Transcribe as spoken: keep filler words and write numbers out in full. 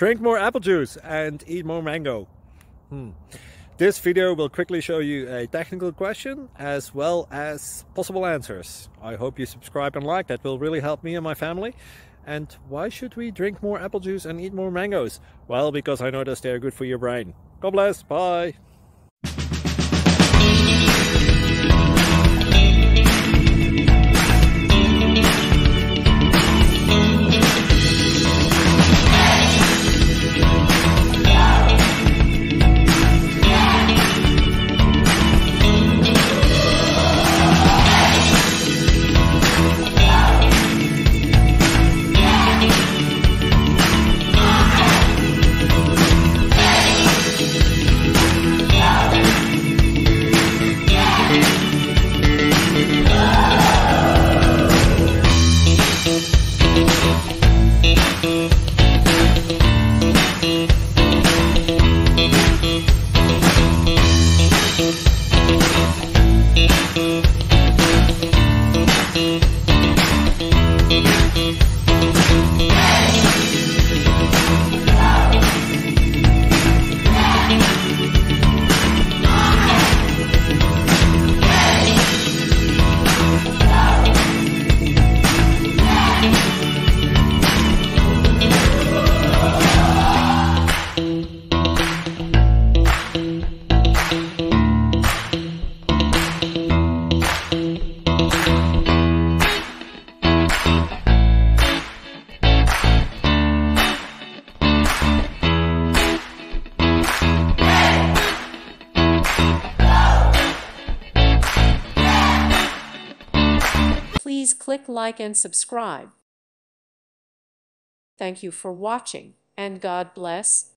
Drink more apple juice and eat more mango. Hmm. This video will quickly show you a technical question as well as possible answers. I hope you subscribe and like, that will really help me and my family. And why should we drink more apple juice and eat more mangoes? Well, because I noticed they're good for your brain. God bless, bye! Please click like and subscribe. Thank you for watching, and God bless.